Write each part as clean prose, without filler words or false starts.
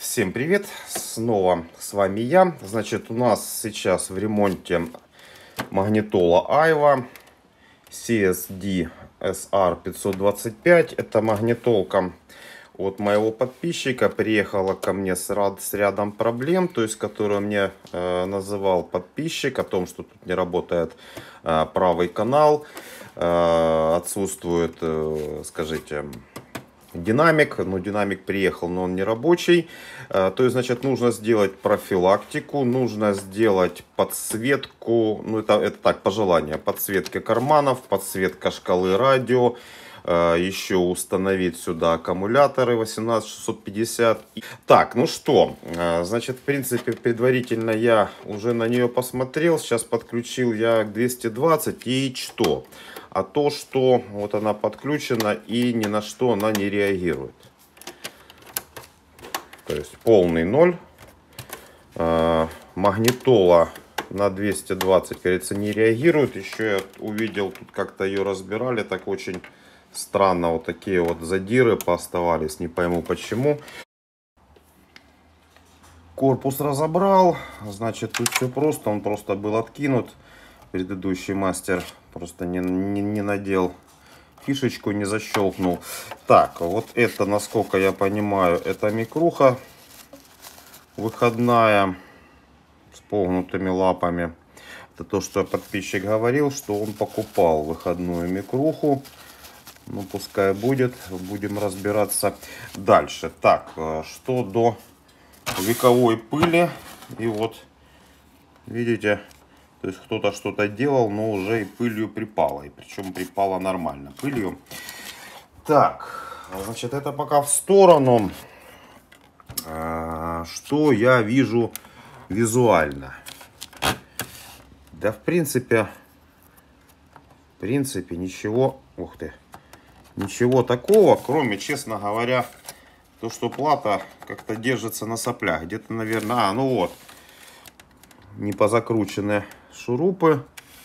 Всем привет! Снова с вами я. Значит, у нас сейчас в ремонте магнитола Aiwa CSD SR525. Это магнитолка от моего подписчика. Приехала ко мне с рядом проблем, то есть, которую мне называл подписчик, о том, что тут не работает правый канал, отсутствует, скажите, динамик. Но динамик приехал, но он не рабочий. То есть, значит, нужно сделать профилактику, нужно сделать подсветку, ну это так, пожелание, подсветка карманов, подсветка шкалы радио, еще установить сюда аккумуляторы 18650. Так, ну что, значит, в принципе, предварительно я уже на нее посмотрел, сейчас подключил я к 220 и что? А то, что вот она подключена и ни на что она не реагирует. То есть полный ноль. Магнитола на 220, кажется, не реагирует. Еще я увидел, тут как-то ее разбирали, так очень странно. Вот такие вот задиры пооставались, не пойму почему. Корпус разобрал, значит, тут все просто, он просто был откинут. Предыдущий мастер просто не надел фишечку, не защелкнул. Так, вот это, насколько я понимаю, это микруха выходная с погнутыми лапами. Это то, что подписчик говорил, что он покупал выходную микруху. Ну, пускай будет, будем разбираться дальше. Так, что до вековой пыли. И вот, видите, то есть кто-то что-то делал, но уже и пылью припало. И причем припало нормально пылью. Так, значит, это пока в сторону. Что я вижу визуально? Да, в принципе ничего, ух ты, ничего такого, кроме, честно говоря, то, что плата как-то держится на соплях. Где-то, наверное, ну вот, не позакручены шурупы.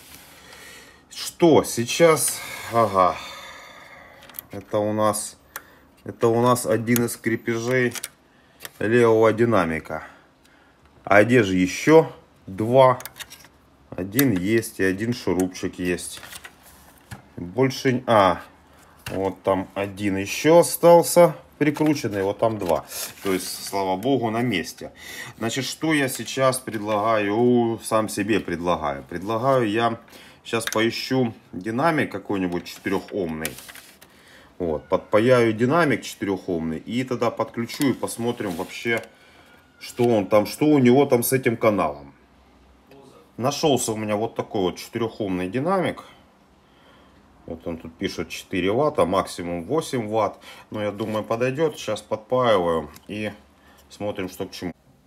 Что сейчас? Ага, это у нас один из крепежей левого динамика. А где же еще два? Один есть и один шурупчик есть. Больше... вот там один еще остался прикрученный, вот там два. То есть, слава богу, на месте. Значит, что я сейчас предлагаю, сам себе предлагаю? Предлагаю я сейчас поищу динамик какой-нибудь 4-омный. Вот, подпаяю динамик 4-омный и тогда подключу и посмотрим вообще, что он там, что у него там с этим каналом. Нашелся у меня вот такой вот 4-омный динамик. Вот он тут пишет 4 ватта, максимум 8 ватт. Но я думаю, подойдет. Сейчас подпаиваю и смотрим, что к чему.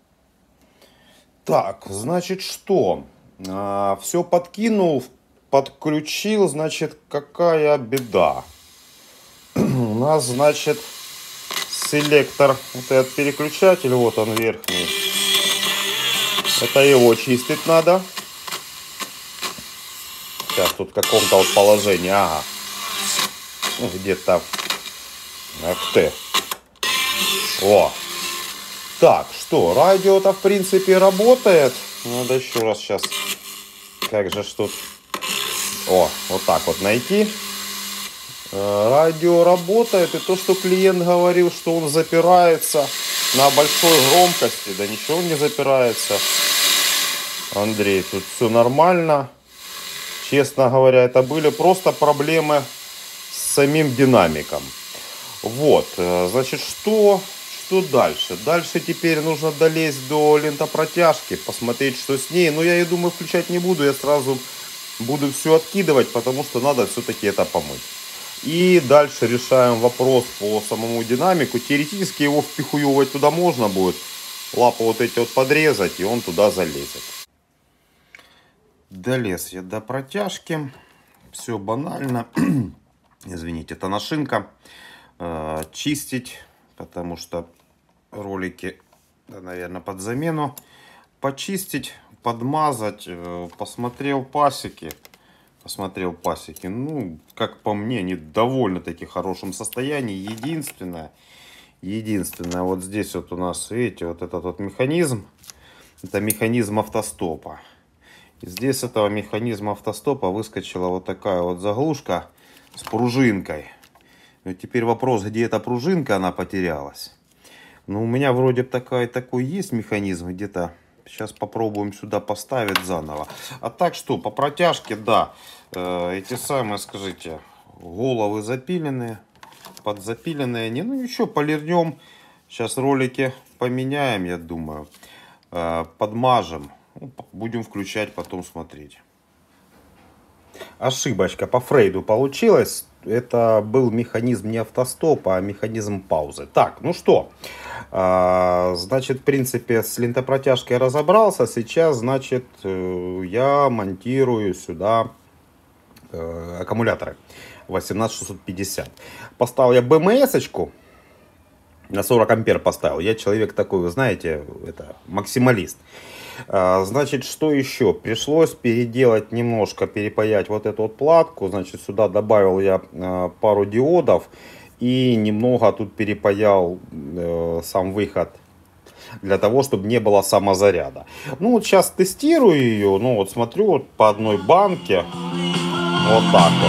Так, значит, что? Все подкинул, подключил. Значит, какая беда? У нас, значит, селектор, вот этот переключатель, вот он верхний. Это его чистить надо. Сейчас тут в каком-то вот положении, ага, ну, где-то, ах ты, о, так, что, радио-то в принципе работает, надо еще раз сейчас, как же тут, о, вот так вот найти, радио работает, и то, что клиент говорил, что он запирается на большой громкости, да ничего он не запирается, Андрей, тут все нормально. Честно говоря, это были просто проблемы с самим динамиком. Вот, значит, что дальше? Дальше теперь нужно долезть до лентопротяжки, посмотреть, что с ней. Но я и думаю, включать не буду, я сразу буду все откидывать, потому что надо все-таки это помыть. И дальше решаем вопрос по самому динамику. Теоретически его впихуевать туда можно будет. Лапы вот эти вот подрезать, и он туда залезет. Долез я до протяжки. Все банально. Извините, это нашинка. Чистить, потому что ролики, да, наверное, под замену. Почистить, подмазать. Посмотрел пасеки. Ну, как по мне, они довольно-таки в хорошем состоянии. Единственное, Единственное, вот здесь вот у нас, видите, вот этот вот механизм. Это механизм автостопа. И здесь с этого механизма автостопа выскочила вот такая вот заглушка с пружинкой. И теперь вопрос, где эта пружинка, она потерялась. Ну, у меня вроде такой есть механизм где-то. Сейчас попробуем сюда поставить заново. А так что, по протяжке, да, эти самые, скажите, головы запиленные, подзапиленные. Не, ну ничего, полирнем. Сейчас ролики поменяем, я думаю. Подмажем. Ну, будем включать, потом смотреть. Ошибочка по Фрейду получилась. Это был механизм не автостопа, а механизм паузы. Так, ну что, значит, в принципе, с лентопротяжкой разобрался. Сейчас, значит, я монтирую сюда аккумуляторы 18650. Поставил я БМС-очку. На 40 ампер поставил. Я человек такой, вы знаете, это максималист. Значит, что еще? Пришлось переделать немножко, перепаять вот эту вот платку. Значит, сюда добавил я пару диодов и немного тут перепаял сам выход для того, чтобы не было самозаряда. Ну вот сейчас тестирую ее. Ну вот смотрю вот по одной банке. Вот так вот.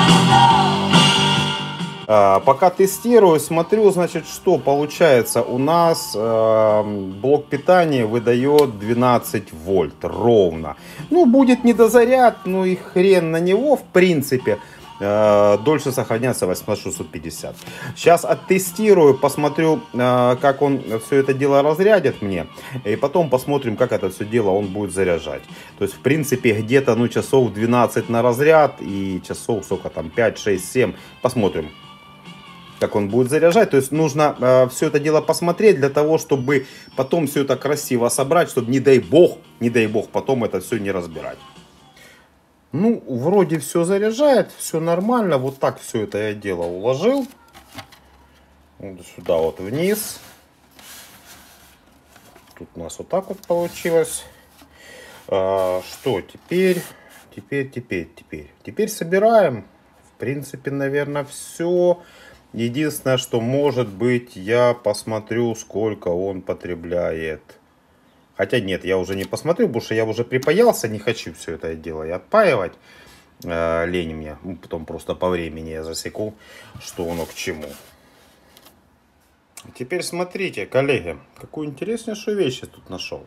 Пока тестирую, смотрю, значит, что получается. У нас блок питания выдает 12 вольт ровно. Ну, будет недозаряд, ну и хрен на него, в принципе. Дольше сохраняться 18650. Сейчас оттестирую, посмотрю, как он все это дело разрядит мне. И потом посмотрим, как это все дело он будет заряжать. То есть, в принципе, где-то, ну, часов 12 на разряд. И часов, сколько там, 5, 6, 7. Посмотрим, как он будет заряжать. То есть нужно все это дело посмотреть для того, чтобы потом все это красиво собрать, чтобы не дай бог потом это все не разбирать. Ну, вроде все заряжает, все нормально. Вот так все это я дело уложил. Вот сюда вот вниз. Тут у нас вот так вот получилось. Что теперь? Теперь собираем. В принципе, наверное, все. Единственное, что может быть, я посмотрю, сколько он потребляет. Хотя нет, я уже не посмотрю, потому что я уже припаялся, не хочу все это дело и отпаивать. Лень мне, потом просто по времени я засеку, что оно к чему. Теперь смотрите, коллеги, какую интереснейшую вещь я тут нашел.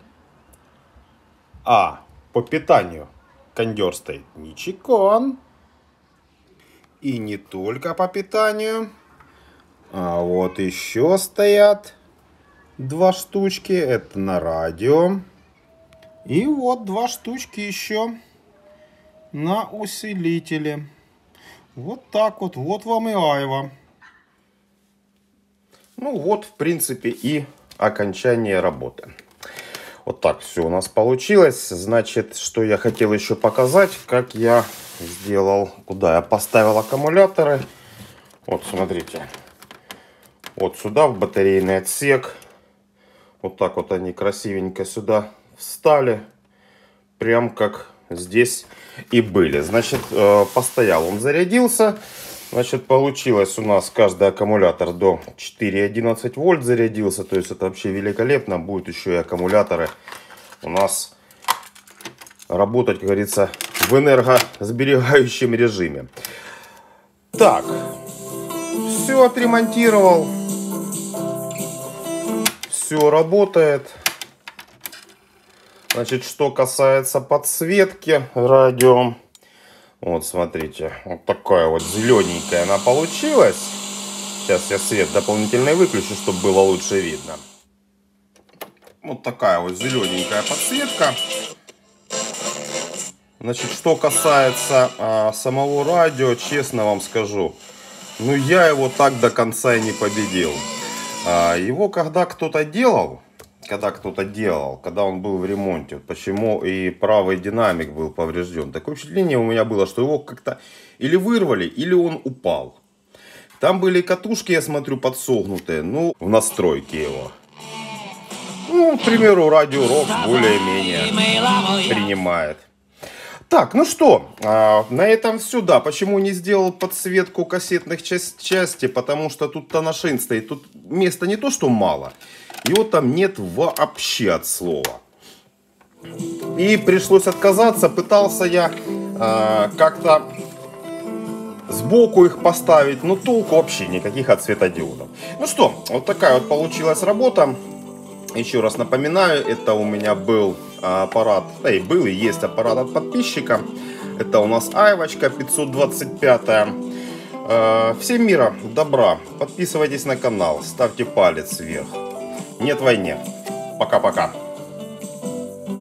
По питанию кондер стоит Nichicon. И не только по питанию. А вот еще стоят два штучки. Это на радио. И вот два штучки еще на усилителе. Вот так вот. Вот вам и айва. Ну вот, в принципе, и окончание работы. Вот так все у нас получилось. Значит, что я хотел еще показать, как я сделал, куда я поставил аккумуляторы. Вот, смотрите. Вот сюда, в батарейный отсек. Вот так вот они красивенько сюда встали. Прям как здесь и были. Значит, постоял, он зарядился. Значит, получилось у нас каждый аккумулятор до 4,11 вольт зарядился. То есть это вообще великолепно. Будет еще и аккумуляторы у нас работать, как говорится, в энергосберегающем режиме. Так, все отремонтировал. Все работает. Значит, что касается подсветки радио. Вот, смотрите, вот такая вот зелененькая она получилась. Сейчас я свет дополнительный выключу, чтобы было лучше видно. Вот такая вот зелененькая подсветка. Значит, что касается самого радио, честно вам скажу, ну я его так до конца и не победил. Его когда кто-то делал, когда он был в ремонте, почему и правый динамик был поврежден. Такое впечатление у меня было, что его как-то или вырвали, или он упал. Там были катушки, я смотрю, подсогнутые, ну, в настройке его. Ну, к примеру, радио Рокс более-менее принимает. Так, ну что, на этом все, да. Почему не сделал подсветку кассетных частей? Потому что тут тоношин стоит. Тут места не то, что мало. Его там нет вообще от слова. И пришлось отказаться. Пытался я как-то сбоку их поставить. Но толку вообще никаких от светодиодов. Ну что, вот такая вот получилась работа. Еще раз напоминаю, это у меня был аппарат, да и был и есть аппарат от подписчика. Это у нас Айвочка 525. Всем мира, добра. Подписывайтесь на канал, ставьте палец вверх. Нет войне. Пока-пока.